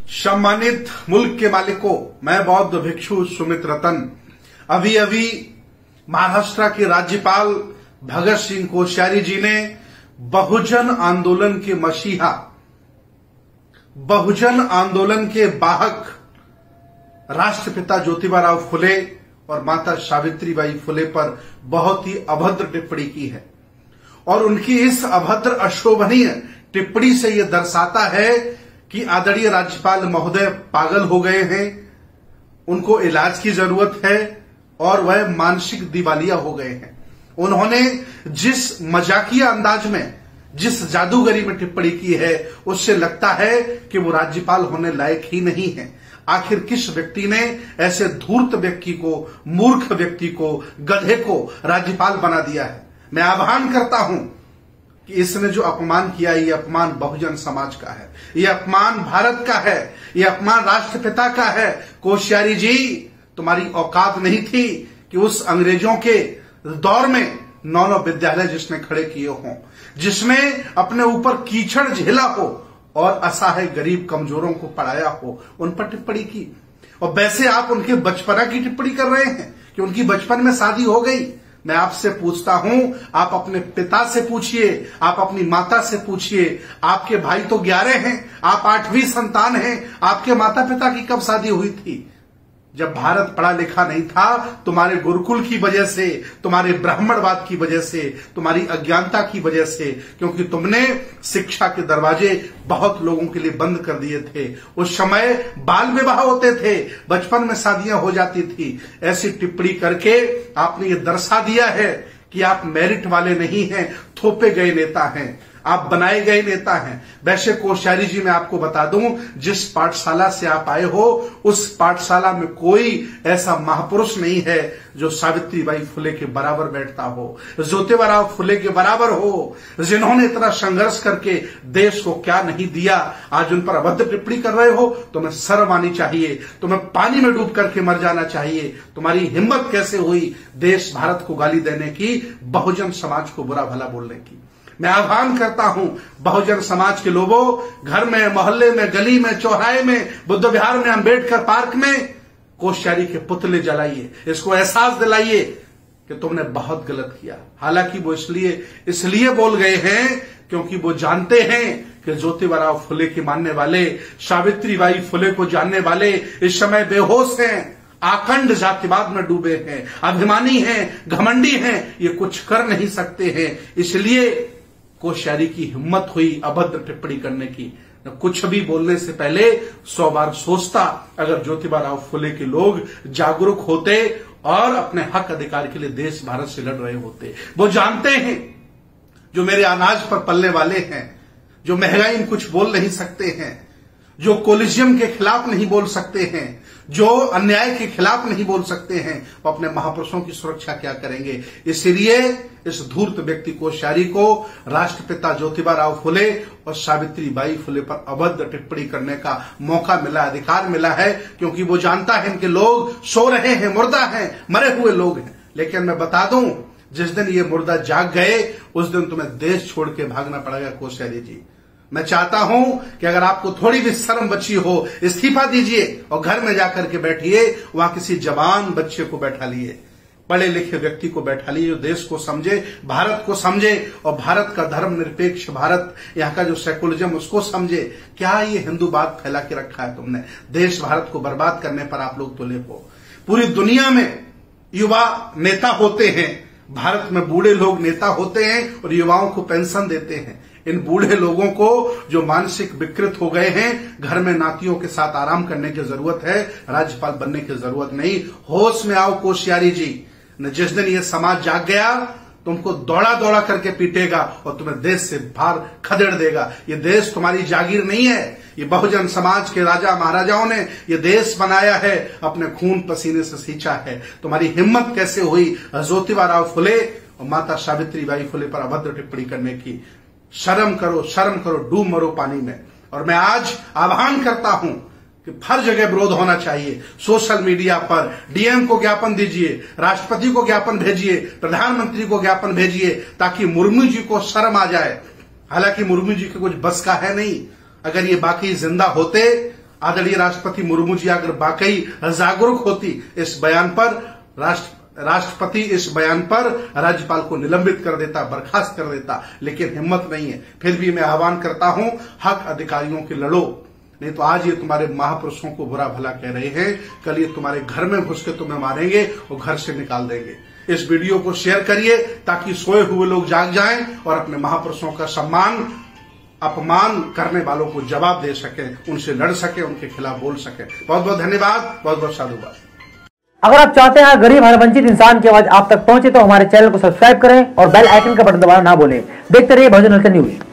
सम्मानित मुल्क के मालिकों, मैं बौद्ध भिक्षु सुमित रतन अभी अभी महाराष्ट्र के राज्यपाल भगत सिंह कोश्यारी जी ने बहुजन आंदोलन के मसीहा, बहुजन आंदोलन के वाहक राष्ट्रपिता ज्योतिबा फुले और माता सावित्रीबाई फुले पर बहुत ही अभद्र टिप्पणी की है। और उनकी इस अभद्र अशोभनीय टिप्पणी से यह दर्शाता है कि आदरणीय राज्यपाल महोदय पागल हो गए हैं, उनको इलाज की जरूरत है और वह मानसिक दिवालिया हो गए हैं। उन्होंने जिस मजाकिया अंदाज में, जिस जादूगरी में टिप्पणी की है, उससे लगता है कि वो राज्यपाल होने लायक ही नहीं है। आखिर किस व्यक्ति ने ऐसे धूर्त व्यक्ति को, मूर्ख व्यक्ति को, गधे को राज्यपाल बना दिया है? मैं आह्वान करता हूं कि इसने जो अपमान किया, ये अपमान बहुजन समाज का है, ये अपमान भारत का है, ये अपमान राष्ट्रपिता का है। कोश्यारी जी, तुम्हारी औकात नहीं थी कि उस अंग्रेजों के दौर में 9 विद्यालय जिसने खड़े किए हों, जिसने अपने ऊपर कीचड़ झेला हो और असहाय गरीब कमजोरों को पढ़ाया हो, उन पर टिप्पणी की। और वैसे आप उनके बचपना की टिप्पणी कर रहे हैं कि उनकी बचपन में शादी हो गई। मैं आपसे पूछता हूं, आप अपने पिता से पूछिए, आप अपनी माता से पूछिए। आपके भाई तो 11 हैं, आप 8वीं संतान हैं। आपके माता पिता की कब शादी हुई थी? जब भारत पढ़ा लिखा नहीं था, तुम्हारे गुरुकुल की वजह से, तुम्हारे ब्राह्मणवाद की वजह से, तुम्हारी अज्ञानता की वजह से, क्योंकि तुमने शिक्षा के दरवाजे बहुत लोगों के लिए बंद कर दिए थे। उस समय बाल विवाह होते थे, बचपन में शादियां हो जाती थी। ऐसी टिप्पणी करके आपने ये दर्शा दिया है कि आप मेरिट वाले नहीं हैं, थोपे गए नेता हैं, आप बनाए गए नेता हैं। वैसे कोश्यारी जी, मैं आपको बता दूं, जिस पाठशाला से आप आए हो, उस पाठशाला में कोई ऐसा महापुरुष नहीं है जो सावित्रीबाई फुले के बराबर बैठता हो, ज्योतिबा फुले के बराबर हो, जिन्होंने इतना संघर्ष करके देश को क्या नहीं दिया। आज उन पर अभद्र टिप्पणी कर रहे हो, तुम्हें शर्म आनी चाहिए, तुम्हें पानी में डूब करके मर जाना चाहिए। तुम्हारी हिम्मत कैसे हुई देश भारत को गाली देने की, बहुजन समाज को बुरा भला बोलने की? मैं आह्वान करता हूं बहुजन समाज के लोगों, घर में, मोहल्ले में, गली में, चौराहे में, बुद्ध विहार में, अंबेडकर पार्क में कोश्यारी के पुतले जलाइए। इसको एहसास दिलाइए कि तुमने बहुत गलत किया। हालांकि वो इसलिए बोल गए हैं क्योंकि वो जानते हैं कि ज्योतिबा फुले के मानने वाले, सावित्रीबाई फुले को जानने वाले इस समय बेहोश हैं, आखंड जातिवाद में डूबे हैं, अभिमानी हैं, घमंडी हैं, ये कुछ कर नहीं सकते हैं। इसलिए कोश्यारी की हिम्मत हुई अभद्र टिप्पणी करने की। कुछ भी बोलने से पहले 100 बार सोचता। अगर ज्योतिबा फुले के लोग जागरूक होते और अपने हक अधिकार के लिए देश भारत से लड़ रहे होते। वो जानते हैं जो मेरे अनाज पर पलने वाले हैं, जो महंगाई में कुछ बोल नहीं सकते हैं, जो कोलिजियम के खिलाफ नहीं बोल सकते हैं, जो अन्याय के खिलाफ नहीं बोल सकते हैं, वो अपने महापुरुषों की सुरक्षा क्या करेंगे? इसलिए इस धूर्त व्यक्ति कोश्यारी को राष्ट्रपिता ज्योतिबा फुले और सावित्रीबाई फुले पर अभद्र टिप्पणी करने का मौका मिला, अधिकार मिला है, क्योंकि वो जानता है इनके लोग सो रहे हैं, मुर्दा हैं, मरे हुए लोग हैं। लेकिन मैं बता दूं, जिस दिन ये मुर्दा जाग गए, उस दिन तुम्हें देश छोड़ के भागना पड़ेगा। कोश्यारी जी, मैं चाहता हूं कि अगर आपको थोड़ी भी शर्म बची हो, इस्तीफा दीजिए और घर में जाकर के बैठिए। वहां किसी जवान बच्चे को बैठा लिए, पढ़े लिखे व्यक्ति को बैठा लिए, जो देश को समझे, भारत को समझे और भारत का धर्म निरपेक्ष भारत, यहाँ का जो सेकुलरिज्म, उसको समझे। क्या ये हिंदूवाद फैला के रखा है तुमने? देश भारत को बर्बाद करने पर आप लोग तुले हो। पूरी दुनिया में युवा नेता होते हैं, भारत में बूढ़े लोग नेता होते हैं और युवाओं को पेंशन देते हैं। इन बूढ़े लोगों को जो मानसिक विकृत हो गए हैं, घर में नातियों के साथ आराम करने की जरूरत है, राज्यपाल बनने की जरूरत नहीं। होश में आओ कोश्यारी जी, न जिस दिन ये समाज जाग गया, तुमको दौड़ा दौड़ा करके पीटेगा और तुम्हें देश से बाहर खदेड़ देगा। ये देश तुम्हारी जागीर नहीं है, ये बहुजन समाज के राजा महाराजाओं ने ये देश बनाया है, अपने खून पसीने से सींचा है। तुम्हारी हिम्मत कैसे हुई ज्योतिबा फुले और माता सावित्रीबाई फुले पर अभद्र टिप्पणी करने की? शर्म करो, शर्म करो, डूब मरो पानी में। और मैं आज आह्वान करता हूं कि हर जगह विरोध होना चाहिए। सोशल मीडिया पर डीएम को ज्ञापन दीजिए, राष्ट्रपति को ज्ञापन भेजिए, प्रधानमंत्री को ज्ञापन भेजिए, ताकि मुर्मू जी को शर्म आ जाए। हालांकि मुर्मू जी के कुछ बस का है नहीं। अगर ये बाकी जिंदा होते, आदरणीय राष्ट्रपति मुर्मू जी अगर वाकई जागरूक होती इस बयान पर, राष्ट्रपति इस बयान पर राज्यपाल को निलंबित कर देता, बर्खास्त कर देता, लेकिन हिम्मत नहीं है। फिर भी मैं आह्वान करता हूं, हक अधिकारियों की लड़ो, नहीं तो आज ये तुम्हारे महापुरुषों को बुरा भला कह रहे हैं, कल ये तुम्हारे घर में घुस के तुम्हें मारेंगे और घर से निकाल देंगे। इस वीडियो को शेयर करिए ताकि सोए हुए लोग जाग जाएं और अपने महापुरुषों का सम्मान, अपमान करने वालों को जवाब दे सकें, उनसे लड़ सके, उनके खिलाफ बोल सके। बहुत बहुत धन्यवाद, बहुत बहुत साधुवाद। अगर आप चाहते हैं गरीब हर वंचित इंसान की आवाज आप तक पहुंचे तो हमारे चैनल को सब्सक्राइब करें और बेल आइकन का बटन दबाना ना भूलें। देखते रहिए बहुजन न्यूज।